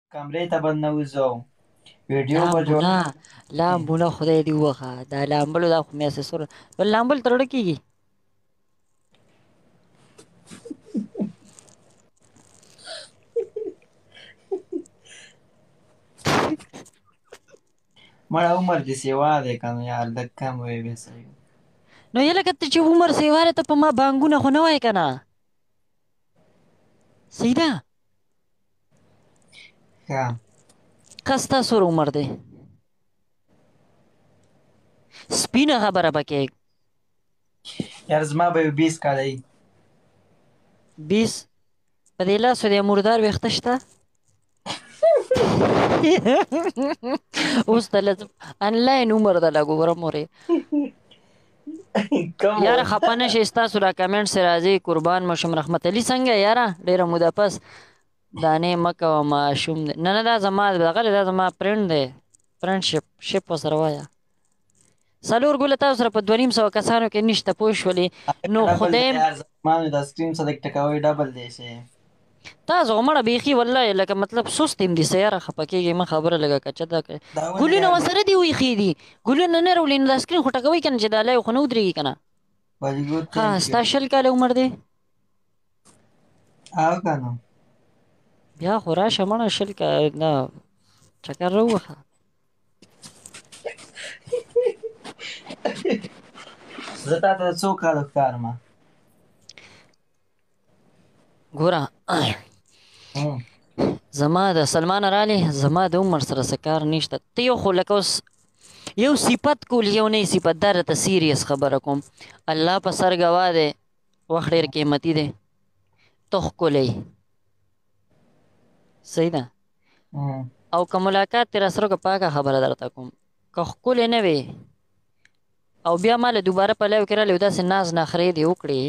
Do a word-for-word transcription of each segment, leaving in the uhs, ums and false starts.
کمرې ته به ننوځو ویډیو به لامبو نه جوړوو. لامبو نه خدای دې ووخه دا لامبلو دا خو مې اسسور بل لامبل تر ډه کېږي مړه عمر دې سیوا دی که نو یار لږ کم وی بې صحیح. نو یې لکه ته چې عمر سیواره ته په ما بانګونه خو نه وایې که نه صحیح ده ښه که ستا څومره عمر دی سپینه خبره پکې یار زما به یو بیس کاله وي. بیس په دې لاسو دې مردار ویښته شته اوس ته لږ انلاین عمر ده لږ وګوره مورې کوم یاره خفه نه شئ ستاسو را کمنټس راځي قربان مو شم رحمت علي څنګه یاره ډېره موده پس دانې مه کوه ماشوم دی نه نه دا زما دغه دی دا زما فرینډ دی فرینډشپ شپ ورسره وایه څلور ګوله تاسو سره په دوه نیم سوه کسانو کې نشته پوه شولې نو خدای یار زما نو د سکرین سره ټکوي ډبل دی شي تاسو غمړه بیخي والله لکه مطلب سست یم دي سیاره خفه کېږي مه خبره لږه کچه ده ګلونه ورسره دي ویښې دي ګلونه نه راولي نو دا سکرین خو ټکوئ که نه چې دا لایو خو نه ودرېږي که نه ها ستا شل کاله عمر دی او که نو بیا خو راشه مړه شل کاله دا چکر راووښه زه تا ته څو کاله ښکارم ګوره زما د سلمان رالی زما د عمر سره څه کار نشته ته یو خو لکه اوس یو صفت کول یو نه صفت دا راته سیریس خبره کوم الله په سر ګواه دی وخت ډېر قیمتي دی ته ښکلی صحیح ده او که ملاقات دې راسره وکړه پاکه خبره درته کوم که ښکلی نه وې او بیا ما له دوباره په لایو کې رالی او داسې ناز نخرې دې وکړې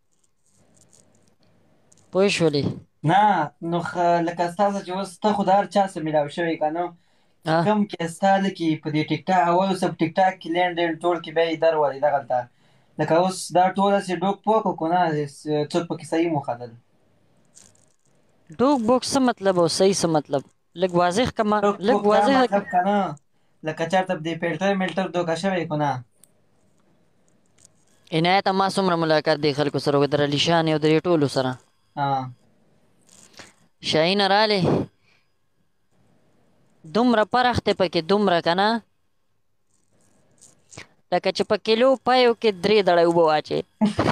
پوه شولې نه نو لکه ستاسو چې اوس ته خو د هر چا سره میلاو شوی که نو کوم کې ستا لکې په دې ټیک ټاک اول اوس په ټیک ټاک کې لینډ لینډ ټول کې بیا یې در ولې دغلته لکه اوس دا ټول هسې ډوک پوک او که نه څوک پکې صحیح موښدل ډوک بوک څه مطلب او صحیح څه مطلب لږ واضح کما لږ واضح مطلب که نه لکه چېرته په دې فلټر ملټر دوکه شوی که نه عنایت ما څومره ملاقات دی خلکو سره د علي شان او د دې ټولو سره شاهینه رالی دومره پرخ دی پکې دومره که نه لکه چې په کیلو پایو کې درې دړی اوبه واچې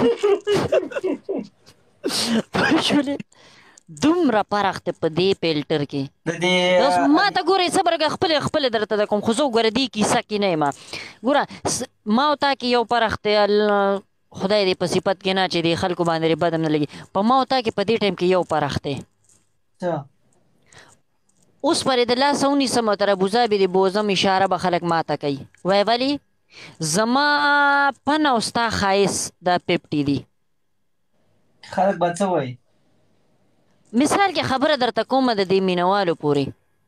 پوه شولې دومره پرخ دی په دې فلټر کې اوس ما ته ګورئ صبر که خپلې خپلې درته د کوم خو زه وګوره دې کیسه کې نه یم ګوره ما او تا کې یو پرخ دی خدای دې په صفت کې نه چې دې خلکو باندې بد هم نه لګي په ما او تا کې په دې ټایم کې یو پرخ دی اوس پرې د لاسه ونیسم او تر ابوظبي دې بوزم اشاره به خلک ما ته کوي وایي ولې زما پن او ستا ښایست دا ففټي دي خلک به څه وایي مثال کې خبره درته کومه د دې مینوالو پورې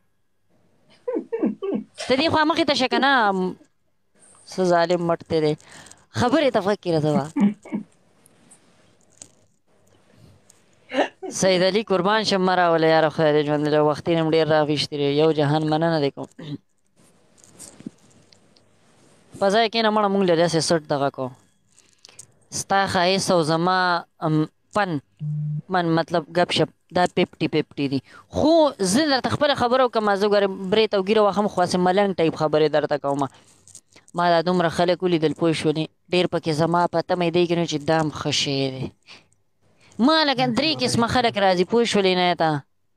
ته دې خوا مخې ته شه که نه څه ظالم مټ ته دی خبرې ته فکر رضوا سید علي قربان شم مه راوله یاره خدای دې ژوند له وختي نه م ډېر راغېشتي دی یو جهان مننه دی کوم په ځای کښېنه مړه مونږ له داسې سټ دغه کو ستا ښایست او زما پن من مطلب گپ شپ دا ففټي ففټي دي خو زه درته خپله خبره وکړم زه ګورې برېت او ګیره واخم خو هسې ملنګ ټایپ خبرې درته کومه ما دا دومره خلک ولیدل پوه شولې ډېر پکې زما په تمه دی کې نو چې دا هم ښه شی دی ما لکه درې قسمه خلک راځي پوه شولې نه ته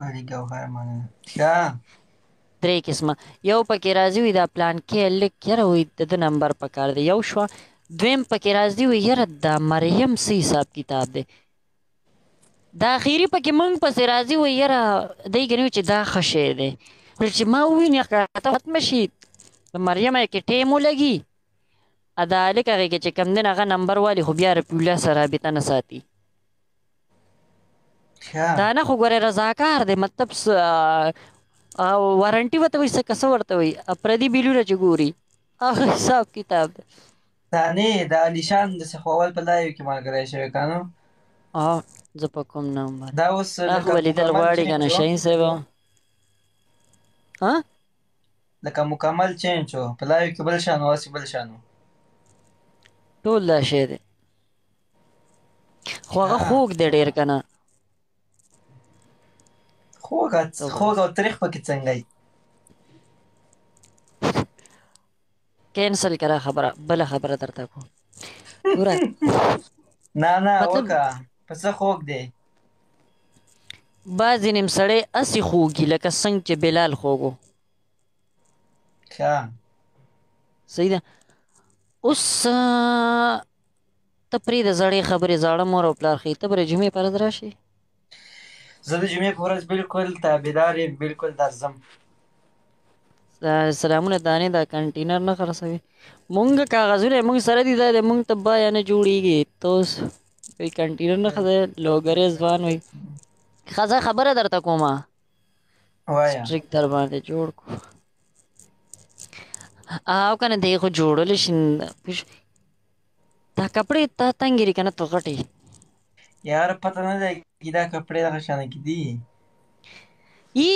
درې قسمه یو پکې راځي وي دا پلان کې لیک یاره وایي د ده نمبر پکار دی یو شوه دویم پکې راځي وي یاره دا مریم څه حساب کتاب دی دا اخري پکې مونږ پسې راځي وایي یاره دی کې نه چې دا ښه شی دی چې ما وویني ته ختمه شي د مریم کې ټیم ولګي دا هلک هغې کې چې کوم دی هغه نمبر والي خو بیا رفیع الله سره رابطه نه ساتي دا نه خو ګورې رضاکار دی مطلب وارنټي ورته وایي څه څه ورته وایي پردي بیلونه چې ګوري هغه حساب کتاب دی دا نه د علیشان داسې خو اول په لایو کې ملګری شوی که نو زه په کوم نمبر دا اوس دا خو به لیدل غواړي که نه شهین صاحب ها لکه مکمل چینج شو، په لایو کې بل شان و، هسې بل شان و. ټول دا شی دی خو هغه ها خوږ دی ډېر که نه خوږ خوږ او تریخ پکې څنګه وي؟ کینسل کرا خبره بله خبره درته کوم ګوره نه نه مطلب وکه په څه خوږ دی؟ بعضې نیم سړی هسې خوږي لکه څنګه چې بلال خوږ و ښه صحیح ده اوس ته پرېږده زړې خبرې زاړه مور او پلار ښایي ته به د جمعې په ورځ راشې زه د جمعې په ورځ بالکل تابعدار یم، بالکل درځم. سلامونه دانې دا کنټینر نه خرڅوي مونږ کاغذونه مونږ سره دي دا د مونږ ته بایا نه جوړېږي ته اوس کوئی کنټینر نه خرڅوي لوګرې ځوان وي ښځه خبره درته کومه وایه سټریک در باندې جوړ کړو او کنه دی خو جوړولی شي دا کپړې تا تنګې دي که نه تو غټې یار پته نه لګي دا کپړې دغه شانه کې دي ای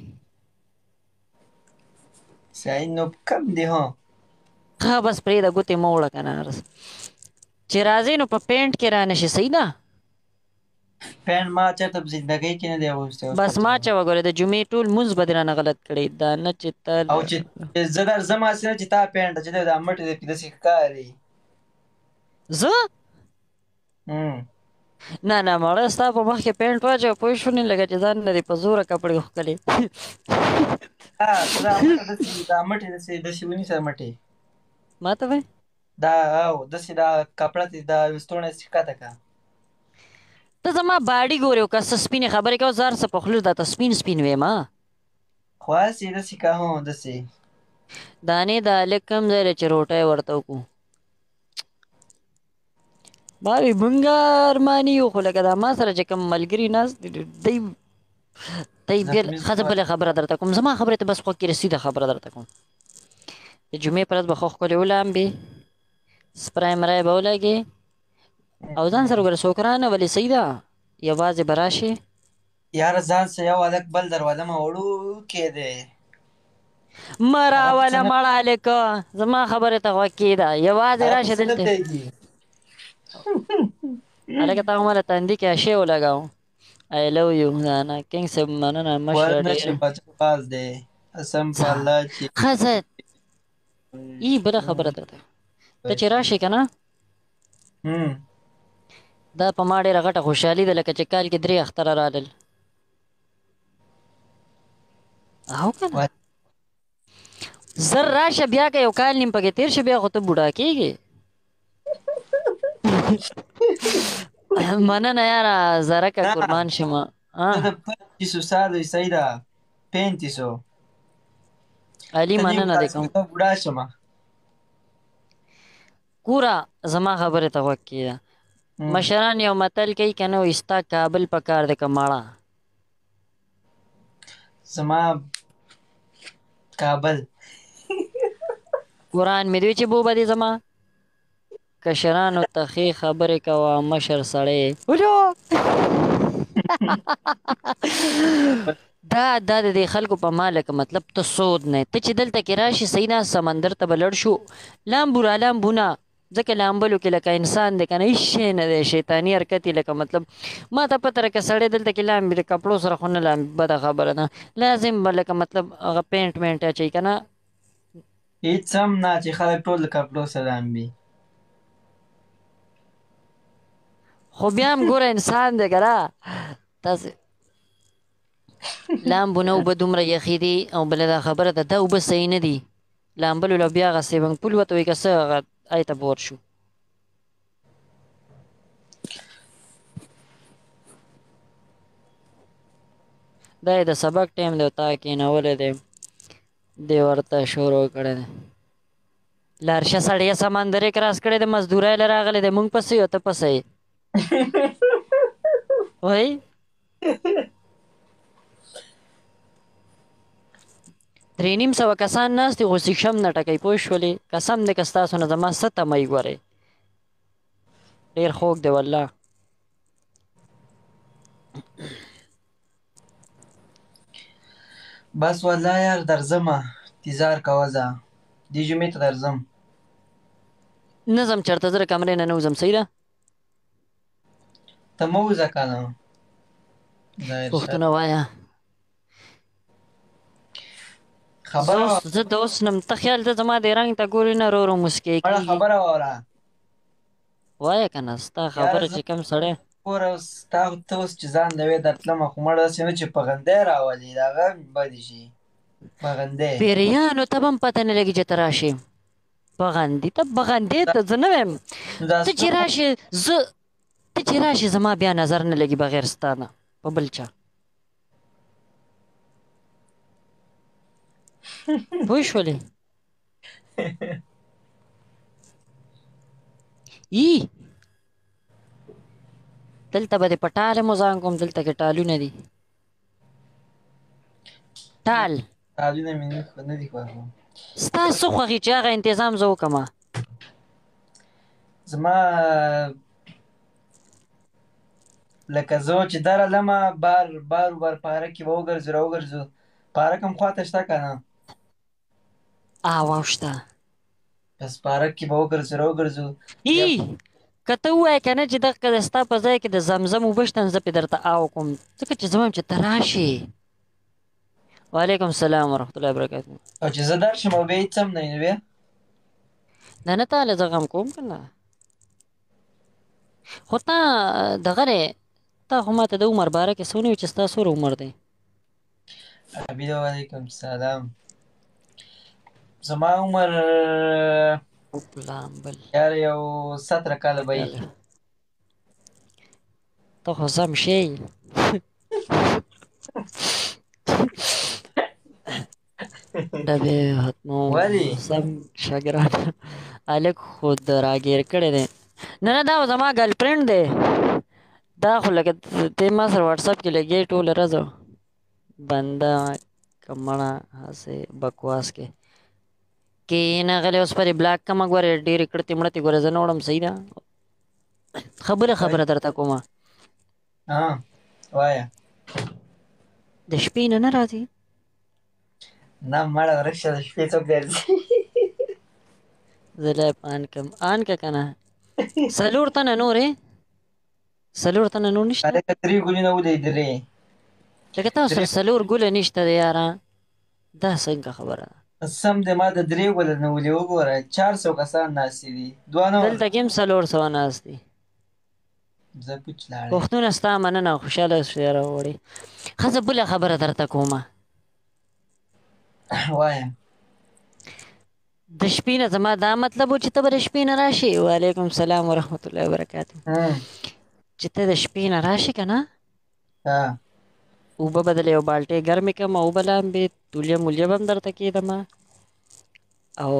صحیح نو کم دی ها. ها بس پرېږده ګوتې مه وړه که نه چې راځې نو په پینټ کې را نشي صحیح ده پینټ ما چېرته په زندګۍ کې نه دی اغوستی. بس ما چوه ګورې د جمعې ټول مونځ به دې رانه غلط کړی دا نه چې ته او چې زه درځم هسې نه چې تا پینټ چې دی دا مټې دی پې داسې ښکاري. زه هم. نه نه مړه ستا په مخ کې پینټ واچوه پوه شونې لکه چې ځان لرې په زوره کپړې ښکلې ها ته دا مټه داسې دا مټې داسې داسې ونیسه مټې ما ته وایې دا او داسې دا کپړه دې دا ویستوڼه داسې ښکته کړه. ته زما باډي ګورې او که څه سپینې خبرې کوه زه هر څه په خوله درته سپین سپین ویم خو هسې داسې که هو داسې دانې دا هلک کوم ځای دی چې روټۍ ورته وکړو ما وی مونږه ارماني یو خو لکه دا ما سره چې کوم ملګري ناست دي دی دی بیا ښځه بله خبره درته کوم زما خبرې ته بس خوږ کې رسېده خبره درته کوم د جمعې په ورځ به ښه ښکلې ولامبې سپری مرای به ولګې او ځان سره وګوره څوک رانه ولې صحیح ده یوازې به راشې یاره ځان سه یو هلک بل دروازه مه وړوکی دی مه راوله مړه هلکه زما خبرې ته غوږ کېږده یوازې راشه دلته هلکه تا خو ما له تندي کې اشې ولګاو I love you دانا کنګ صاحب مننه مشره ورنشي بچه باز دی قسم په الله چې ښځه ای بله خبره درته ته چې راشې که نه دا په ما ډېره غټه خوشحالي ده لکه چې کال کې درې اختره رالل او که نه زر راشه بیا که یو کال نیم پکې تېر شه بیا خو ته بوډا کېږې مننه یاره زرکه قربان شمه زه د پنځیسو سالو صحیح ده پینتیسو علي مننه دې کوم بوډا شمه ګوره زما خبرې ته غوږ کېږده مشران یو متل کوي که نه وایي ستا کابل په کار دی که مړه زما کابل قرآن مې دوی چې بوبه دی زما کشرانو ته ښې خبرې کوه مشر سړی دا دا د دې خلکو په ما لکه مطلب ته سود نه ته چې دلته کې راشي صحیح نه سمندر ته به لړ شو لامبو را لامبونه ځکه لامبلو کې لکه انسان دی که نه هېڅ شی نه دی شیطاني حرکت یې لکه مطلب ما ته پته لکه سړی دلته کې لامبي د کپړو سره خو نه لامبي بده خبره ده لازم به لکه مطلب هغه پینټ وینټ اچوي که نه هېڅ هم نه چې خلک ټول د کپړو سره لامبي خو بیا هم ګوره انسان دی که نه تاسې لامبونه اوبه دومره یخې دي او بله دا خبره ده دا اوبه صحیح نه دي لامبلو له بیا هغه سیوینګ پول ورته وایي که څه هغه هلې ته به ورشو دا یې د سبق ټایم دی او تا کېنولی دی دی ورته شروع کړی دی لارشه سړیه سمندر یې کراس کړی دی مزدورۍ له راغلی دی مونږ پسې یو ته پسې یې وایي درې نیم سوه کسان ناست دي خو سیکشم نه ټکوي پوه شولې قسم دی که ستاسو نه زما څه تمه یې ګورئ ډېر خوږ دی والله بس والله یار درځمه، انتظار کوه ځه. دې جمعې ته درځم. نه ځم چېرته، زه د کمرې نه نه وځم. صحیح ده. ته مه وځه که نه. ظاهرشاه پوښتنه وایه. زه خبره اوس وه- زه د اوس نم ته خیال ته زما د رنګ ته ګورې نه رو رو مسکۍ مړه کېږي. خبره واوره. وایه که نه ستا یاره خبره زه چې کوم سړی. کور اوس تا ته اوس چې ځان د وې درتلمه، خو مړه داسې نه چې پغندی راولي، د هغه بدې شي پغندی. پیریانو ته به هم پته نه لګي چې ته راشې. بغندې ته بغندې ته زه نه وایم. نو دا ته چې سترګو راشې زه ته چې راشې زما بیا نظر نه لګي بغیر ستا نه په بل چا. پوه شولې. ای دلته به دې په ټال مزان کوم، دلته کې ټالونه دي. ټال تالونه مې نه نه دي خوښ. ستا څه خوښي چې هغه انتظام زه وکړمه. زما لکه زه چې درغلمه بار بار بار پارک کې به وګرځو راوګرځو. پارک هم خواته شته که نه؟ آوا شته. بس پارک کې به وګرځو راوګرځو. ای که ته ووایې که نه چې دغه د ستا په ځای کې د زمزم اوبه شته، زه پې درته آو کوم، ځکه چې زه وایم چې ته راشې. وعلیکم السلام ورحمت الله وبرکاتو. او چې زه درشم او بیا هېڅ هم نه وي نو بیا نه نه تاله زه غم کوم که نه. خو تا دغه دی، تا خو ما ته د عمر باره کې څه ونه وي چې ستا څومره عمر دی؟ عبیده وعلیکم السلام. زما عمر لامبل یاره یو ستره کاله به وي. ته خو سم شی. ډبې ختمو ولې؟ سم شګران هلک خو د راګیر کړی دی. نه نه دا خو زما ګرل فرینډ دی. دا خو لکه تی ما سره واټساپ کې لګې ټوله ورځ بنده کمړه هسې بکواس کې کېنه غلی اوس پرې بلاک کمه ګورې ډېرې کړتې مړتې ګوره زه نه وړم. صحیح ده. خبره خبره درته کومه. ها وایه. د شپې نه نه راځي. نه مړه ورک شه، د شپې څوک درځي؟ زه لایف آن کم آن که که نه څلور تنه نورې څلور تنه نور نشته. هلکه درې ګلونه ولې درې؟ لکه تاسو سره څلور ګوله نشته دی یاره. دا څنګه خبره ده؟ سم دی، ما د درې ګله نه ولې وګوره، چار سوه کسان ناستې دي. دوه نه دلته کې هم څلور سوه ناست دي. زه پوچ لاړې. پښتونه ستا مننه، خوشحاله شوې راوړې. ښه زه بله خبره درته کومه. وایه. د شپې نه زما دا مطلب و چې ته به د شپې نه راشې. وعلیکم السلام ورحمت الله وبرکاتو. چې ته د شپې نه راشې که نه، ها اوبه به دله یو بالټۍ ګرمې کړم، اوبه لامبې تولیه مولیه به هم درته کېږدمه. او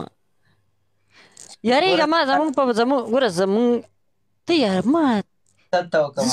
یارېږه ما زمونږ په زمونږ ګوره زمونږ ته یار ما ته وکړمه.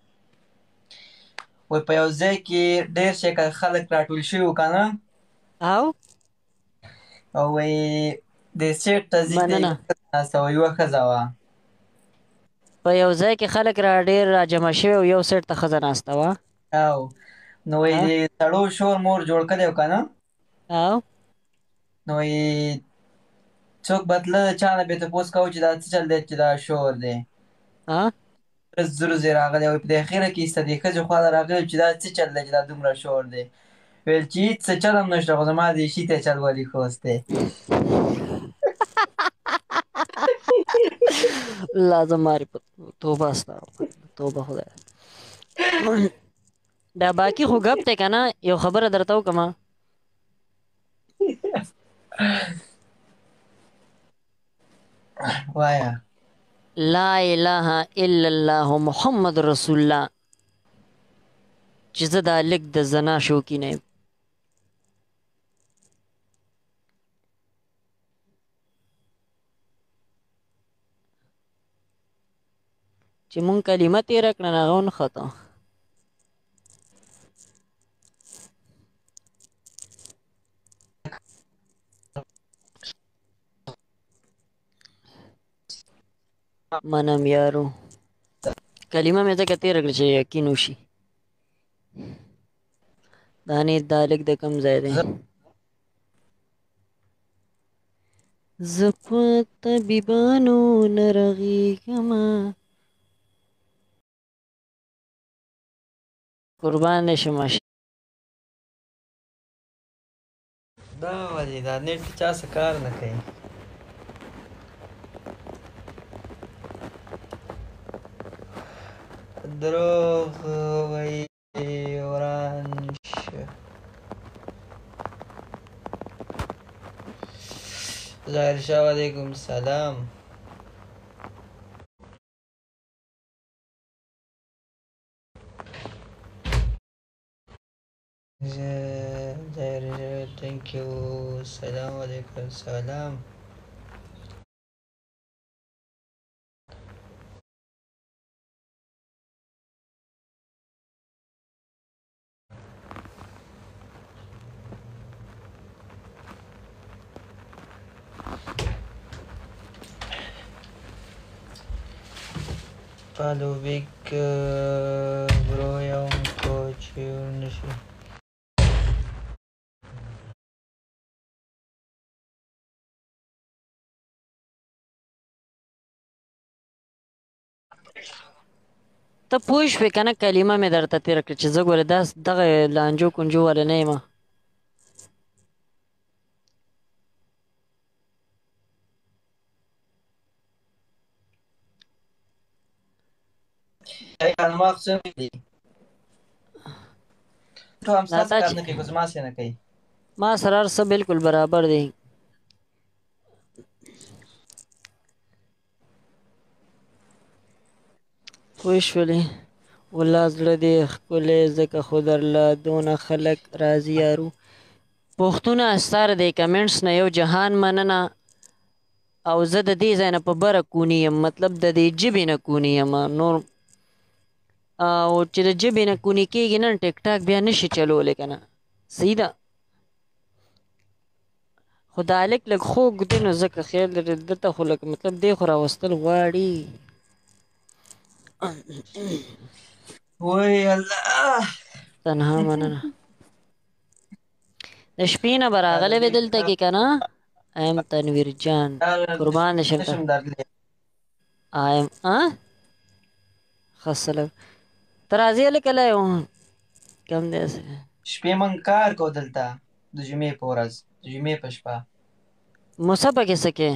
وایي په یو ځای کې ډېر شي که خلک راټول شوي وو که نه، او او وایي د سیټ ته ځي ته مننه. یوه ښځه ناسته وه، یوه ښځه وه. په یو ځای کې خلک را ډېر را جمع شوي او یو سیټ ته ښځه ناسته وه. او نو وایي د سړو شور مور جوړ کړی و که نه، او نو وایي څوک به تله د چا نه به یې تپوس کوه چې دا څه چل دی چې دا شور دی. ورځ ورځ یې راغلی وایي په دې اخره کې ایسته دې ښځې خوا ته راغلی چې دا څه چل دی چې دا دومره شور دی. ویل چې هېڅ څه چل هم نشته، خو زما د شي ته چل ولې خوست دی. لازم ماری په توبه استغفر توبه خدای. دا باقي خو ګپ دی که نه. یو خبره درته وکړمه. وایه. لا اله الا الله محمد رسول الله. چې زه دا لیک د زنا شوقینه یم. چې مونږ کلمه تېره کړه نه هغه ونښته. منم یارو کلمه مې ځکه تېره کړه چې یقین وشي. دانې دا لیک د کوم ځای دی؟ زه په طبیبانو نه رغېږمه قربان دې شمه. دا ولې دا نېټ چا څه کار نه کوي؟ دروغ وایي وران شه. ظاهر شاه وعلیکم سلام. ظاهر شاه تhank you. سلام علیکم سلام. Follow big uh, bro yang coach Indonesia. ته پوه شوې که نه کلمه مې درته تېره کړه چې زه ګوره دا دغه لانجو کنجو والا نه یم. کلمه څه دي؟ ته هم ستاسې کار نه کوي خو زما څه نه کوي. ما سره هر څه بلکل برابر دی. پوه شولې؟ والله زړه دې ښکلی ځکه خو درله دونه خلک راځي یارو. پوښتونه ستاره د کمنټس نه یو جهان مننه. او زه د دې ځای نه په بره کوني یم، مطلب د دې ژبې نه کوني یم. نور او چې د ژبې نه کوني کېږي نن ټیک ټاک بیا نشي چلولی که نه صحیح ده. خو دا هلک لږ خوږ دی نو ځکه خیال لري دلته خو لږ مطلب دی خو راوستل غواړي. وای الله تنها مننه. د شپې نه به راغلی وې دلته کې که نه. ایم تنویر جان قربان دې شم ته. ایم ښه سلام ته راځې هلکه لی کم دی هسې. شپې موږ کار کوو دلته د جمعې په ورځ، د جمعې په شپه. موسه پکې څه کې؟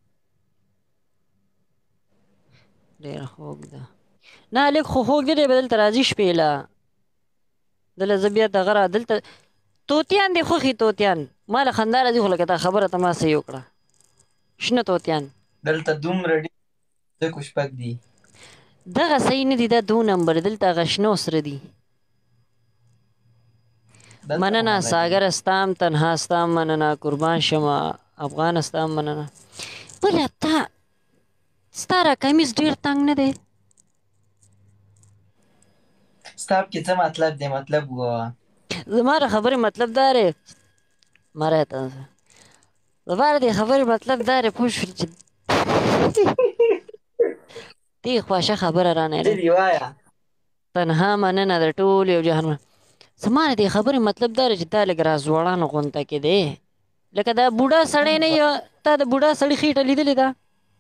ډېره خوږ ده. نه لږ خو خوږ دی دی به دلته راځي شپې له دله زه بیا دغه را دلته توتیان دي خوښي توتیان. ما له خندا راځي خو لکه دا خبره ته ما صحیح وکړه. شنه توتیان دلته دومره ډېر ځکه شپږ دي. دغه صحیح نه دي دا دو نمبر دلته هغه شنه او سره دي. مننه ساګر استام تنها استام مننه قربان شمه افغان استام مننه. بله تا ستا را کمیس ډېر تنګ نه دی؟ ستا پکې څه مطلب دی؟ مطلب ووایه. زما د خبرې مطلب دا دی مری ته زما د دې خبرې مطلب دا دی پوه شوې چې دې خوښه خبره رانه دې وایه. تنها مننه د ټول یو جهان. زما د دې خبرې مطلب دا دی چې دا لږ راځوړانو غونته کې دی. لکه دا بوډا سړی نه یو تا د بوډا سړي خېټه لیدلې ده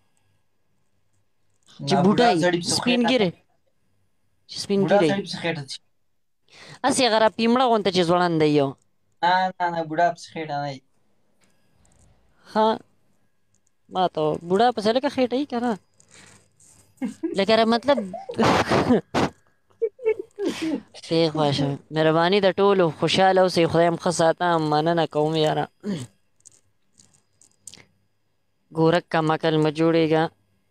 چې بوډا سپین ګیری چې سپین ګیری هسې هغه را پیمړه غونته چې ځوړند دی یو. نه نه نه بوډا پسې خېټه نه وي. ها ما ته بوډا پسې لکه خېټه وي که نه لکه را مطلب ډېر خوښه مهرباني د ټولو خوشحاله اوسئ. خدای هم ښه ساته مننه کوم یاره. ګورک کا مکل مه جوړېږه.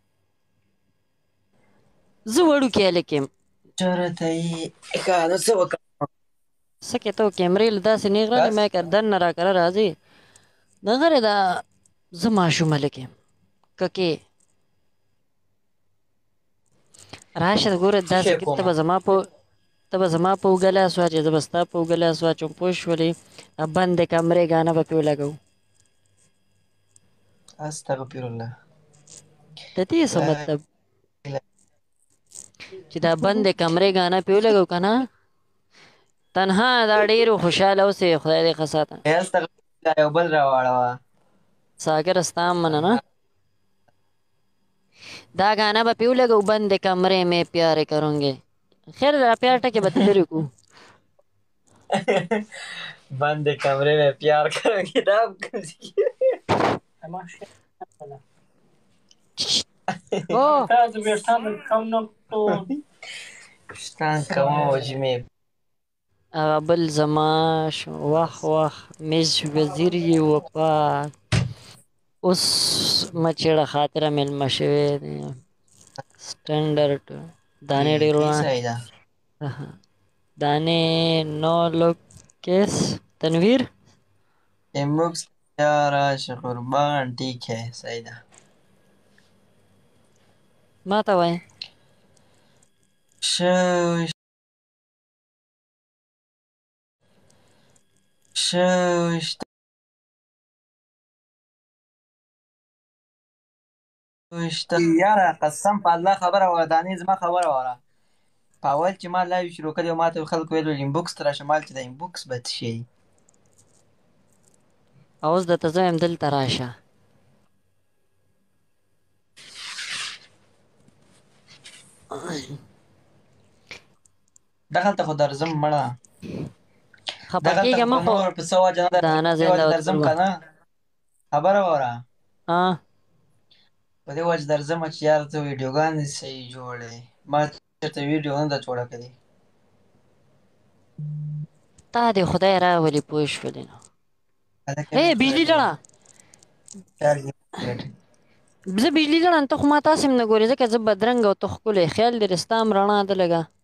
زه وړوکی هلک یم. چېرته یې ښه نو څه وکړم؟ څه کې ته کیمرې له داسې نیغ راغلې ما که دننه را کره راځې دغه دی دا زه ماشوم هلک یم ککې راشه ګوره داسې کې ته به زما په ته به زما په اوږه لاس واچوې زه به ستا په اوږه لاس واچوم پوه شولې. بندې کمرې ګانه به پې ولګوو. استغفرالله. د دې څه مطلب چې دا بندې کمرې ګانه پې ولګوو که نه تنها دا ډېرو خوشحاله اوسې خدای دې ښه ساته. ښایسته دا یو بل راواړوه. सागर स्ता मना ना दा गाना बा पिऊ लगा बंद कमरे में प्यार करूंगे. खैर दा प्यार टके बता तेरे को बंद कमरे में प्यार करोगे ना ओ شتان کما وجمه بل زماش واخ واخ مز وزیری وپا اوس مچړه خاطره ملما شوی دی سټانډرډ دانې ډیرو سیدا دانې نو لوکس تنویر امکس یارا قربان ٹھیک ہے سیدا ما ته وای شو شو یاره قسم په الله خبره وره دانې زما خبره وره په اول چې ما لایو شروع کړی ما ته خلکو ویل انبوکس ته راشه مال چې د انبوکس به څه شي اوس درته زه وایم دلته راشه دغلته خو درځم مړه خفه کېږه مه خو په څه وجه نه دانه زنده درځم که نه خبره وره په دې وجه درځم چې یاره ته ویډیوګانې صحیح جوړې ما چېرته ویډیو نه ده جوړه کړې تا دې خدای راولي پوه شولې نو ای بجلي ډړه زه بجلي ډړه ته خو ما تاسې هم نه ګورې ځکه زه بدرنګه او ته ښکلی خیال دې رستا هم رڼا ده لږه